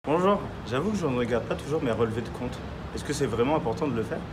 Bonjour, j'avoue que je ne regarde pas toujours mes relevés de compte. Est-ce que c'est vraiment important de le faire?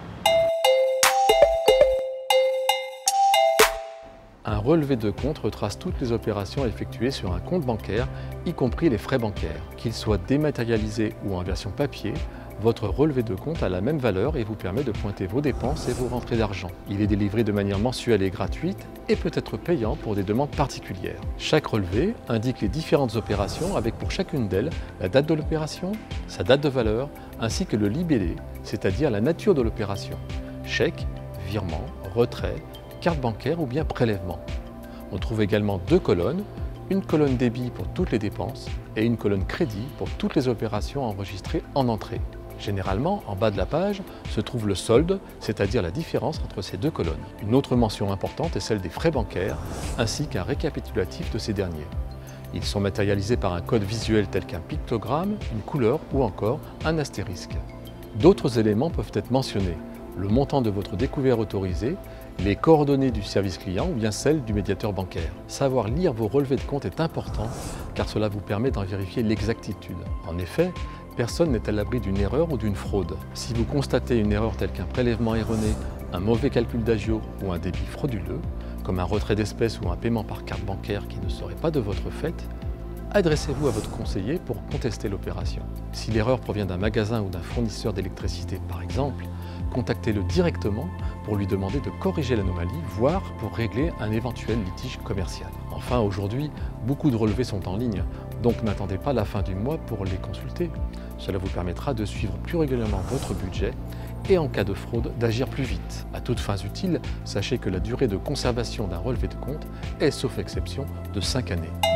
Un relevé de compte retrace toutes les opérations effectuées sur un compte bancaire, y compris les frais bancaires. Qu'il soit dématérialisé ou en version papier, votre relevé de compte a la même valeur et vous permet de pointer vos dépenses et vos rentrées d'argent. Il est délivré de manière mensuelle et gratuite et peut être payant pour des demandes particulières. Chaque relevé indique les différentes opérations avec pour chacune d'elles la date de l'opération, sa date de valeur, ainsi que le libellé, c'est-à-dire la nature de l'opération. Chèque, virement, retrait, carte bancaire ou bien prélèvement. On trouve également deux colonnes, une colonne débit pour toutes les dépenses et une colonne crédit pour toutes les opérations enregistrées en entrée. Généralement, en bas de la page, se trouve le solde, c'est-à-dire la différence entre ces deux colonnes. Une autre mention importante est celle des frais bancaires, ainsi qu'un récapitulatif de ces derniers. Ils sont matérialisés par un code visuel tel qu'un pictogramme, une couleur ou encore un astérisque. D'autres éléments peuvent être mentionnés, le montant de votre découvert autorisé, les coordonnées du service client ou bien celles du médiateur bancaire. Savoir lire vos relevés de compte est important car cela vous permet d'en vérifier l'exactitude. En effet, personne n'est à l'abri d'une erreur ou d'une fraude. Si vous constatez une erreur telle qu'un prélèvement erroné, un mauvais calcul d'agio ou un débit frauduleux, comme un retrait d'espèces ou un paiement par carte bancaire qui ne serait pas de votre fait, adressez-vous à votre conseiller pour contester l'opération. Si l'erreur provient d'un magasin ou d'un fournisseur d'électricité par exemple, contactez-le directement pour lui demander de corriger l'anomalie, voire pour régler un éventuel litige commercial. Enfin, aujourd'hui, beaucoup de relevés sont en ligne, donc n'attendez pas la fin du mois pour les consulter. Cela vous permettra de suivre plus régulièrement votre budget et en cas de fraude, d'agir plus vite. À toutes fins utiles, sachez que la durée de conservation d'un relevé de compte est, sauf exception, de 5 années.